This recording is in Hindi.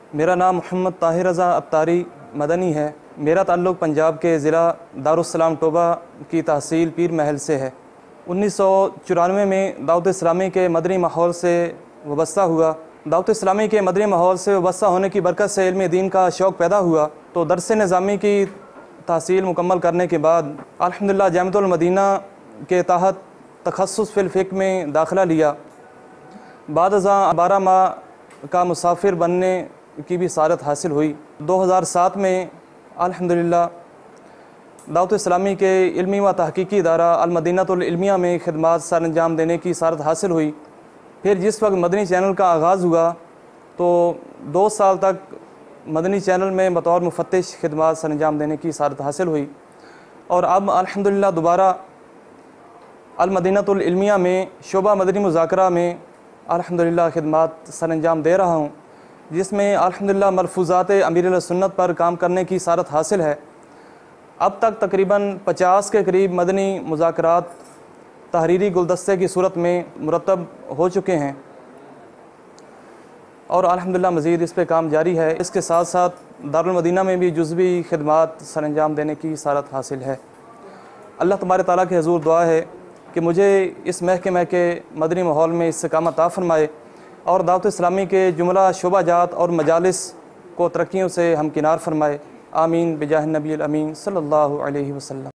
मेरा नाम मोहम्मद ताहिर रज़ा अब्तारी मदनी है। मेरा ताल्लुक़ पंजाब के ज़िला दारुस्सलाम टोबा की तहसील पीर महल से है। 1994 में दावत इस्लामी के मदनी माहौल से वाबस्ता हुआ। दावत इस्लामी के मदनी माहौल से वाबस्ता होने की बरकत से इल्म दीन का शौक़ पैदा हुआ। तो दरस निज़ामी की तहसील मुकम्मल करने के बाद अल्हम्दुलिल्लाह जामिअतुल मदीना के तहत तखस्सुस फ़िल फ़िक़्ह में दाखिला लिया। बाद अज़ां 12 माह का मुसाफिर बनने की भी सारत हासिल हुई। 2007 में अल्हम्दुलिल्लाह दावत इस्लामी के इल्मी व तहक़ीक़ी इदारा अल मदीनतुल इल्मिया में खिदमत सर अंजाम देने की सारत हासिल हुई। फिर जिस वक्त मदनी चैनल का आगाज़ हुआ तो 2 साल तक मदनी चैनल में बतौर मुफ़त्तिश खिदमत सर अंजाम देने की सारत हासिल हुई और अब अल्हम्दुलिल्लाह दोबारा अल मदीनतुल इल्मिया में शोबा मदनी मुज़ाकरा में अल्हम्दुलिल्लाह खिदमत सर अंजाम दे रहा हूँ, जिसमें अल्हम्दुलिल्लाह मलफूज़ात अमीरुल सुन्नत पर काम करने की सारत हासिल है। अब तक तकरीबन 50 के करीब मदनी मुज़ाकरात तहरीरी गुलदस्ते की सूरत में मुरतब हो चुके हैं और अल्हम्दुलिल्लाह मज़ीद इस पर काम जारी है। इसके साथ साथ दारुल मदीना में भी जुज़वी खिदमत सर अंजाम देने की सारत हासिल है। अल्लाह तबारक तआला के हुज़ूर दुआ है कि मुझे इस महकमे के मदनी माहौल में इस्तिक़ामत अता फ़रमाए और दावत इस्लामी के जुमला शोबाजात और मजालिस को तरक्कियों से हमकिनार फ़रमाए। आमीन बिजाह नबी अमीन सल्लल्लाहु अलैहि वसल्लम।